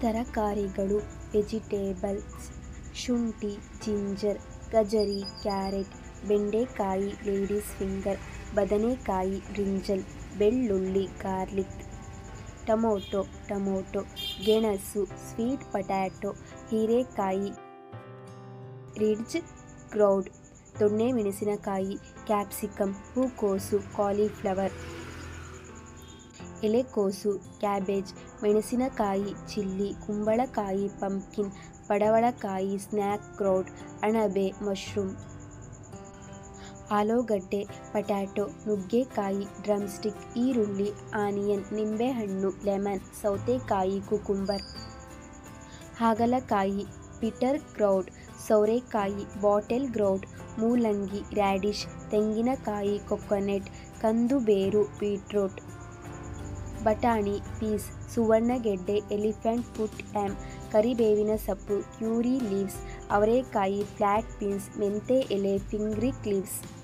ತರಕಾರಿಗಳು ವೆಜಿಟೇಬಲ್ಸ್: ಶುಂಠಿ, ಜಿಂಜರ್, ಗಜರಿ, ಕ್ಯಾರೆಟ್, ಬೆಂಡೆಕಾಯಿ, ಲೇಡೀಸ್ ಫಿಂಗರ್, ಬದನೆಕಾಯಿ, ಬ್ರಿಂಜಲ್, ಬೆಳ್ಳುಳ್ಳಿ, ಗಾರ್ಲಿಕ್. ಟೊಮೊಟೊ, ಗೆಣಸು, ಸ್ವೀಟ್ ಪೊಟ್ಯಾಟೊ, ಹೀರೆಕಾಯಿ, ರಿಡ್ಜ್ ಗ್ರೌಂಡ್, ದೊಣ್ಣೆ ಮೆಣಸಿನಕಾಯಿ, ಕ್ಯಾಪ್ಸಿಕಮ್, ಹೂಕೋಸು, ಕಾಲಿಫ್ಲವರ್. ಎಲೆಕೋಸು, ಕ್ಯಾಬೇಜ್, ಮೆಣಸಿನಕಾಯಿ, ಚಿಲ್ಲಿ, ಕುಂಬಳಕಾಯಿ, ಪಂಪ್ಕಿನ್, ಪಡವಲಕಾಯಿ, ಸ್ನ್ಯಾಕ್ ಗ್ರೌಂಡ್, ಅಣಬೆ, ಮಶ್ರೂಮ್. ಆಲೂಗಡ್ಡೆ, ಪೊಟ್ಯಾಟೊ, ನುಗ್ಗೆಕಾಯಿ, ಡ್ರಮ್ಸ್ಟಿಕ್, ಈರುಳ್ಳಿ, ಆನಿಯನ್, ನಿಂಬೆಹಣ್ಣು, ಲೆಮನ್, ಸೌತೆಕಾಯಿ, ಕುಕುಂಬರ್. ಹಾಗಲಕಾಯಿ, ಬಿಟರ್ ಗ್ರೌಂಡ್, ಸೋರೆಕಾಯಿ, ಬಾಟಲ್ ಗ್ರೌಂಡ್, ಮೂಲಂಗಿ, ರ್ಯಾಡಿಶ್, ತೆಂಗಿನಕಾಯಿ, ಕೊಕೊನಟ್, ಕಂದುಬೇರು, ಬೀಟ್ರೂಟ್. ಬಟಾಣಿ, ಪೀಸ್, ಸುವರ್ಣಗೆಡ್ಡೆ, ಎಲಿಫೆಂಟ್ ಫುಟ್ ಯಾಮ್, ಕರಿಬೇವಿನ ಸೊಪ್ಪು, ಕ್ಯೂರಿ ಲೀವ್ಸ್, ಅವರೆಕಾಯಿ, ಫ್ಲಾಟ್ ಬೀನ್ಸ್, ಮೆಂತೆ ಎಲೆ, ಫಿಂಗ್ರಿಕ್ ಲೀವ್ಸ್.